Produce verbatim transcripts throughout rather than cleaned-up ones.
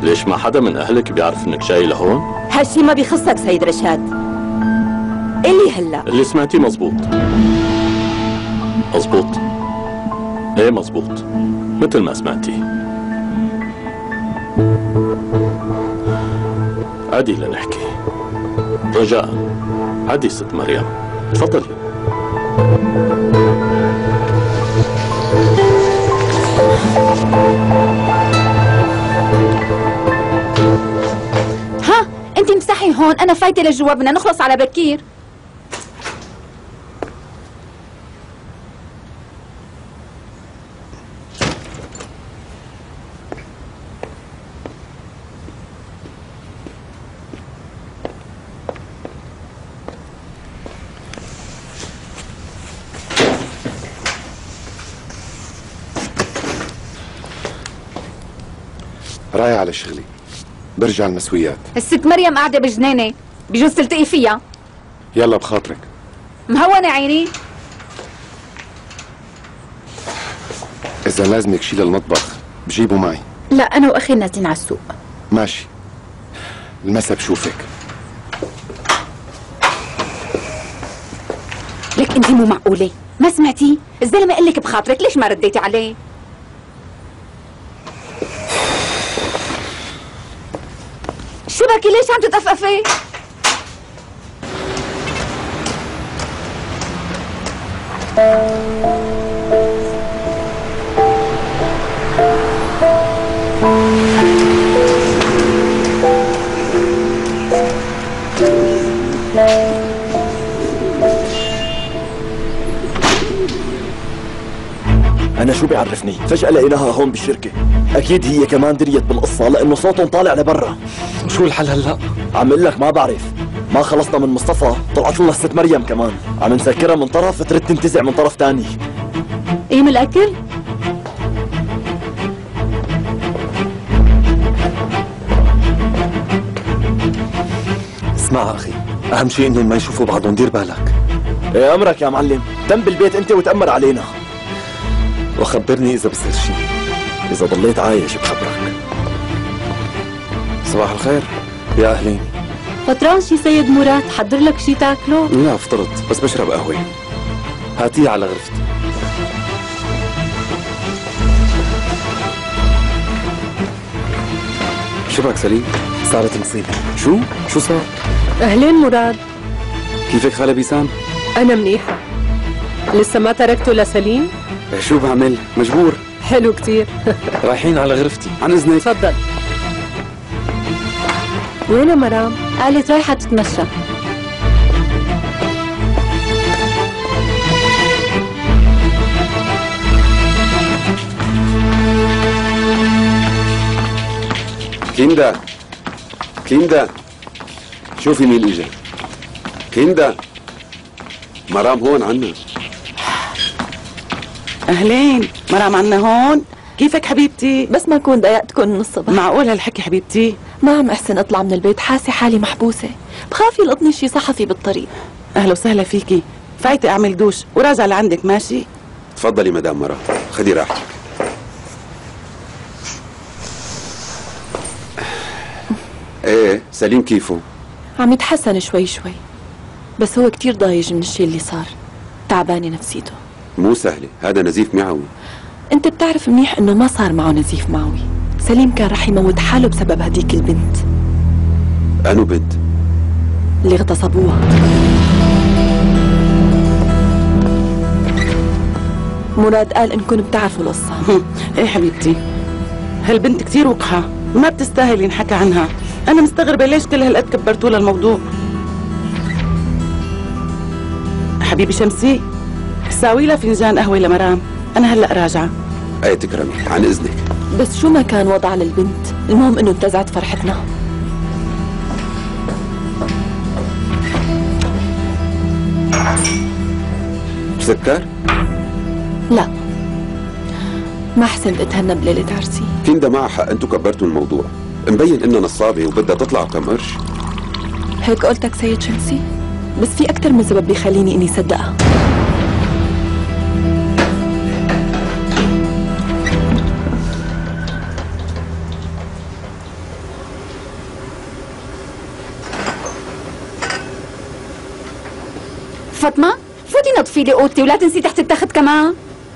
ليش ما حدا من أهلك بيعرف إنك جاي لهون؟ هالشي ما بيخصك سيد رشاد. اللي هلا اللي سمعتيه مزبوط. مزبوط. ايه مزبوط، مثل ما سمعتي. عادي لنحكي. رجاء عادي ست مريم، تفضلي. ها انت امسحي هون، انا فايته لجوا، بدنا نخلص على بكير. رايح على شغلي، برجع المسويات. الست مريم قاعده بجنينه، بجوز تلتقي فيها. يلا بخاطرك. مهونة عيني. إذا لازمك شي للمطبخ بجيبه معي. لا أنا وأخي نازلين على السوق. ماشي، المسا بشوفك. لك أنت مو معقولة، ما سمعتي؟ الزلمة قال لك بخاطرك، ليش ما رديتي عليه؟ شو بكي، ليش عم تتقفقفي؟ أنا شو بيعرفني؟ فجأة لقيناها هون بالشركة. أكيد هي كمان دريت بالقصة لأنه صوتهم طالع لبرا. شو الحل هلا؟ عم اقول لك ما بعرف. ما خلصنا من مصطفى، طلعت لنا الست مريم كمان. عم نسكرها من طرف ترد تنتزع من طرف تاني. ايه من الأكل؟ اسمع أخي، أهم شيء إنهم ما يشوفوا بعضهم، دير بالك. ايه أمرك يا معلم، تم بالبيت أنت وتأمر علينا. وخبرني إذا بصير شيء. إذا ضليت عايش بخبرك. صباح الخير. يا أهلين. فطران شي سيد مراد؟ حضر لك شي تاكله؟ لا فطرت، بس بشرب قهوة. هاتيه على غرفتي. شو بك سليم؟ صارت مصيبة. شو؟ شو صار؟ أهلين مراد. كيفك خالة بيسان؟ أنا منيحة. لسه ما تركته لسليم؟ شو بعمل؟ مجبور. حلو كتير. رايحين على غرفتي، عن إذنك. تفضل. وين مرام؟ قالت رايحة تتمشى. كيندا كيندا، شوفي مين اجا. كيندا، مرام هون عنا. اهلين، مرام عنا هون. كيفك حبيبتي؟ بس ما كون ضايقتكم من الصبح. معقول هالحكي حبيبتي؟ ما عم احسن اطلع من البيت، حاسه حالي محبوسه، بخاف يلقطني شي صحفي بالطريق. اهلا وسهلا فيكي، فايتة اعمل دوش وراجعة لعندك. ماشي؟ تفضلي مدام مرام، خدي راحتك. ايه سليم كيفه؟ عم يتحسن شوي شوي، بس هو كتير ضايج من الشي اللي صار، تعبانه نفسيته. مو سهله، هذا نزيف معوي. انت بتعرف منيح انه ما صار معه نزيف معوي. سليم كان رح يموت حاله بسبب هديك البنت. انو بنت؟ اللي اغتصبوها. مراد قال انكم بتعرفوا القصه. ايه حبيبتي، هالبنت كتير وقحة، ما بتستاهل ينحكى عنها. انا مستغربة ليش كل هالقد كبرتوا لها الموضوع. حبيبي شمسي، ساوي لها فنجان قهوة لمرام، انا هلا راجعة. ايه تكرمي، عن اذنك. بس شو ما كان وضع للبنت، المهم انه انتزعت فرحتنا. سكر؟ لا، ما حسنت اتهنى بليلة عرسي. كندا معها حق، انتو كبرتوا الموضوع. مبين انها نصابة وبدها تطلع كم قرش. هيك قلتك سيد شمسي؟ بس في أكتر من سبب بيخليني إني صدقها. فاطمة فوتي نظفي لي اوضتي ولا تنسي تحت التخت كمان.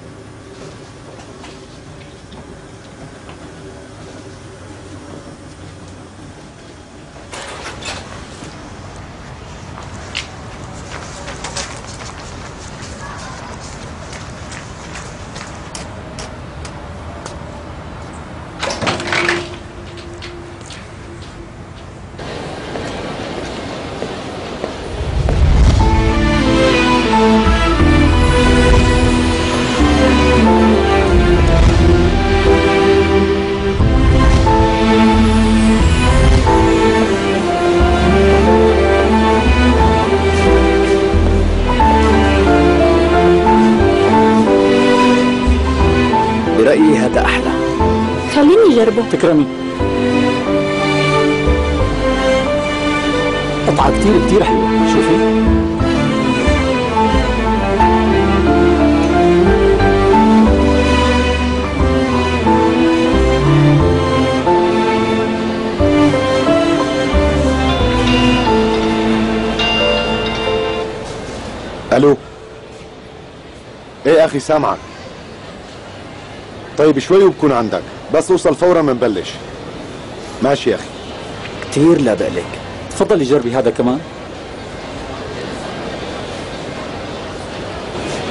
برأيي هذا أحلى. خليني أجربه. تكرمي. قطعة كتير كتير حلوة، شوفي. الو. ايه اخي سامعك. طيب شوي وبكون عندك، بس اوصل فورا منبلش. ماشي يا اخي. كتير لا بقلك. تفضلي جربي هذا كمان.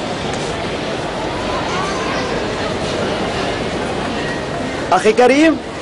أخي كريم